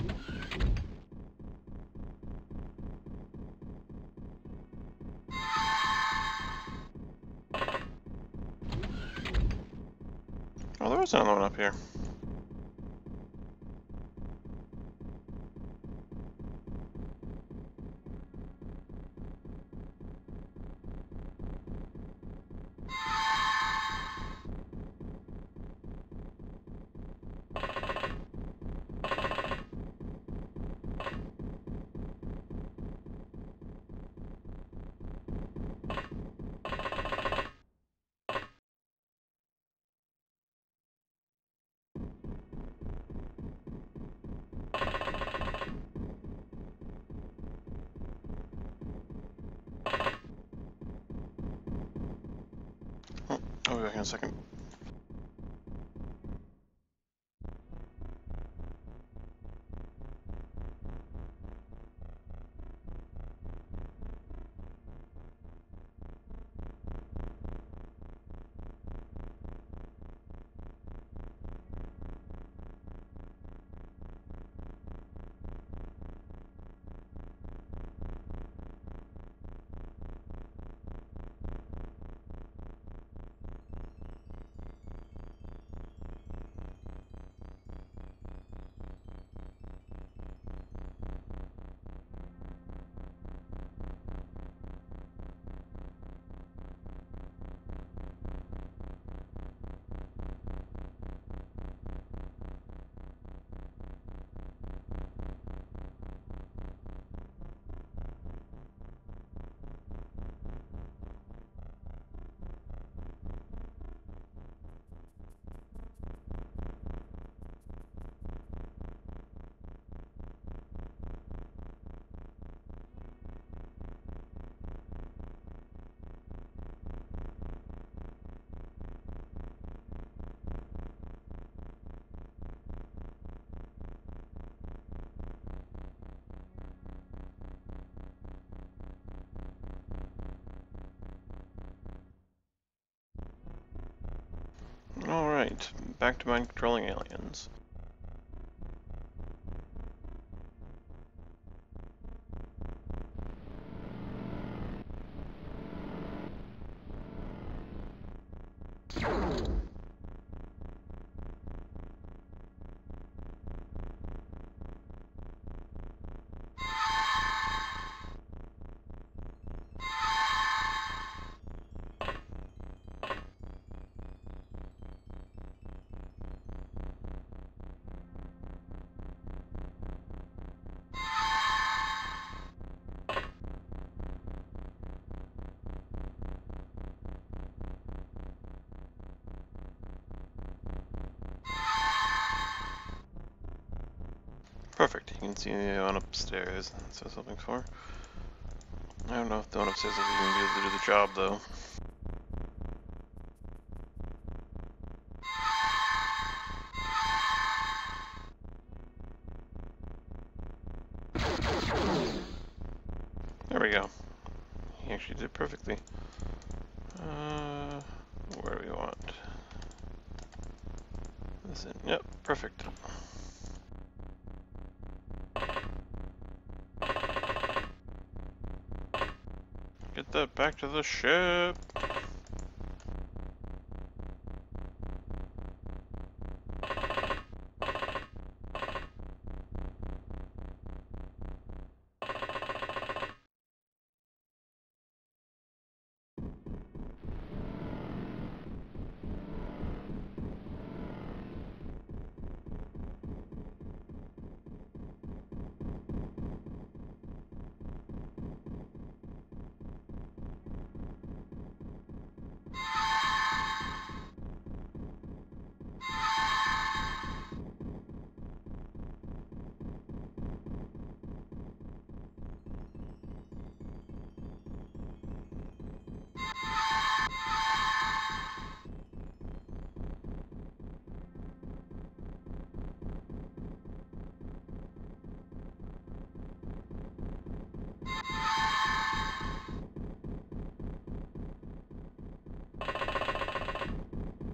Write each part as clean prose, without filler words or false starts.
Oh, there was another one up here. Oh, I'll be back in a second. Alright, back to mind controlling aliens. Perfect, you can see the one upstairs. That's what something for. I don't know if the one upstairs will even be able to do the job though. There we go. He actually did perfectly. Where do we want? This in. Yep, perfect. Get that back to the ship.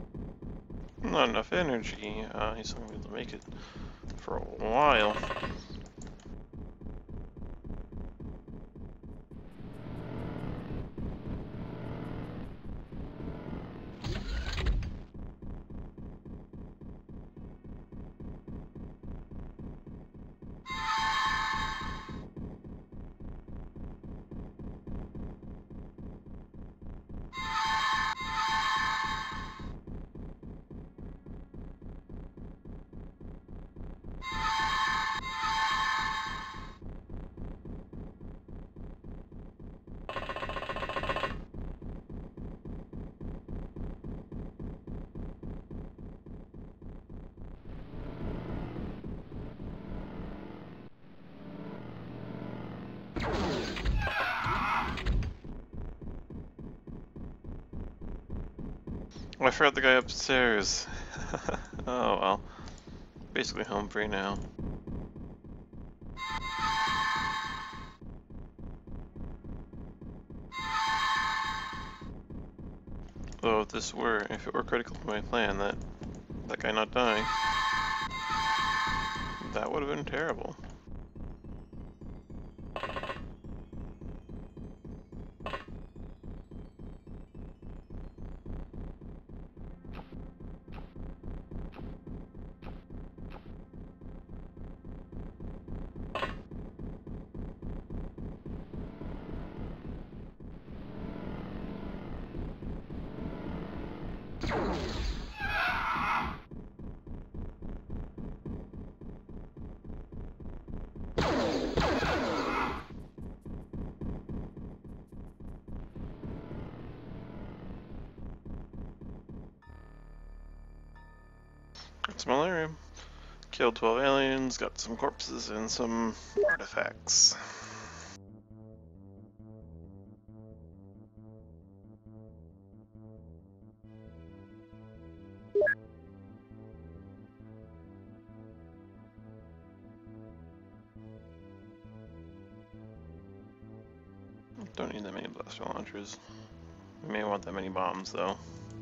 Not enough energy. He's not going to be able to make it for a while. I forgot the guy upstairs. Oh well. Basically home free now. Though if it were critical to my plan that guy not dying, that would have been terrible. It's malaria. Killed 12 aliens, got some corpses and some artifacts. Don't need that many blaster launchers. We may want that many bombs though.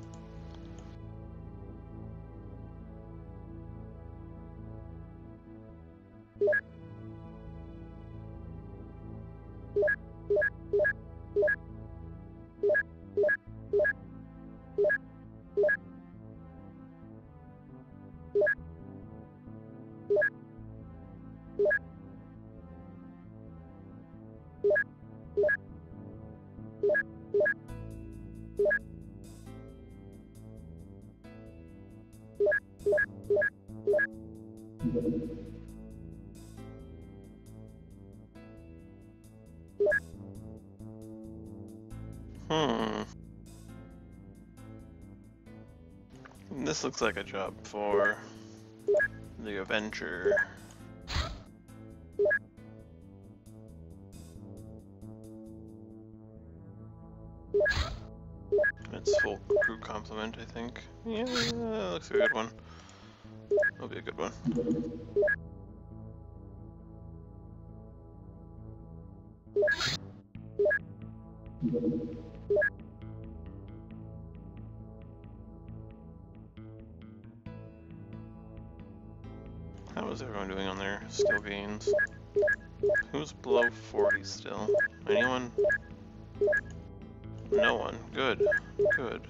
This looks like a job for the Avenger. It's full crew complement, I think. Yeah, that looks like a good one. That'll be a good one. How is everyone doing on their skill gains? Who's below 40 still? Anyone? No one. Good. Good.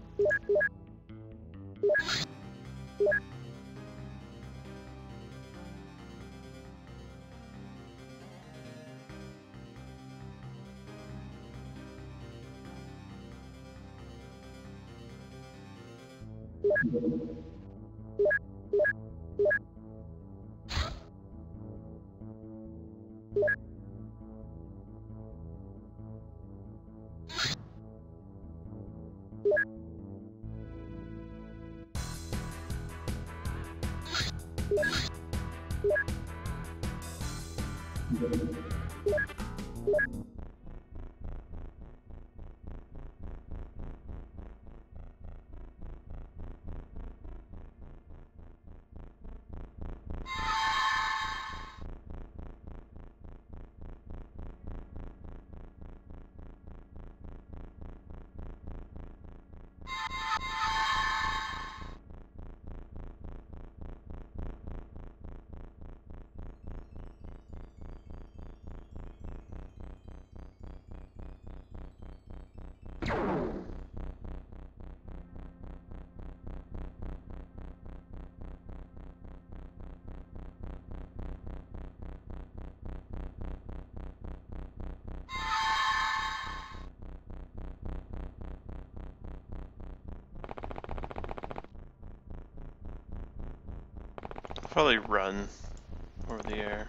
Probably run over the air.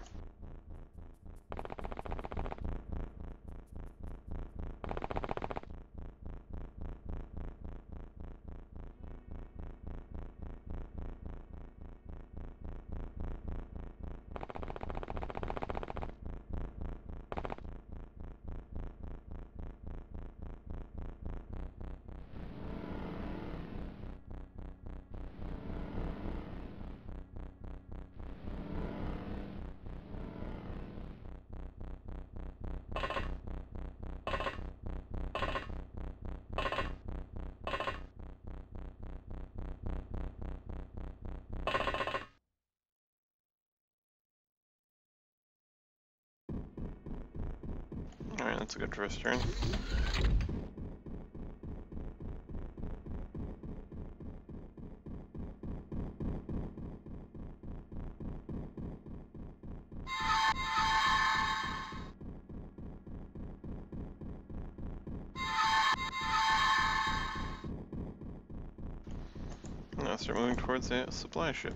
Alright, that's a good first turn. Now start moving towards a supply ship.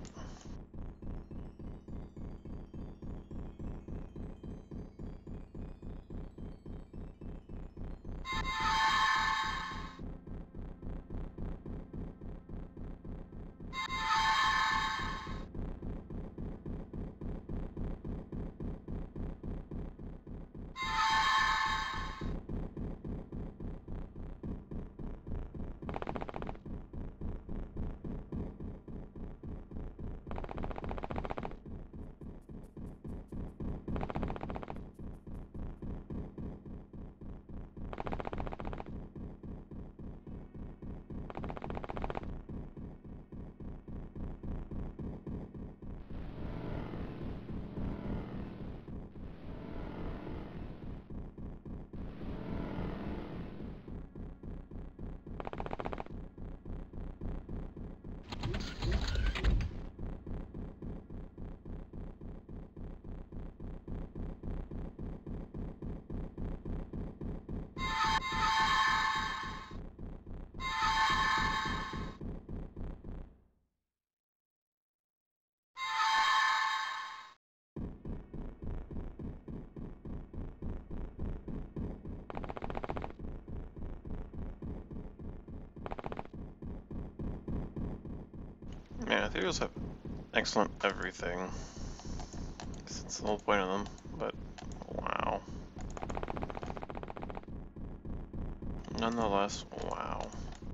Yeah, ethereals have excellent everything. That's the whole point of them, but wow. Nonetheless, wow.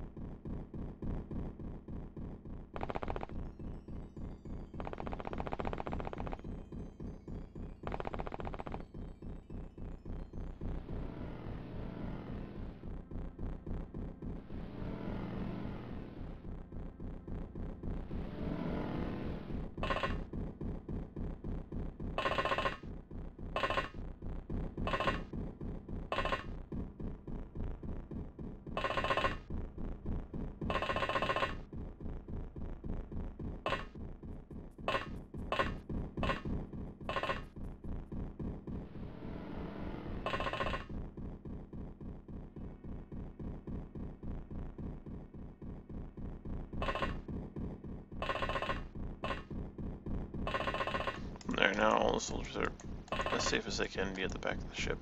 There, now all the soldiers are as safe as they can be at the back of the ship.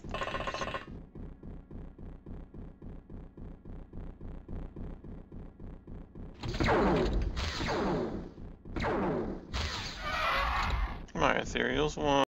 My ethereals won.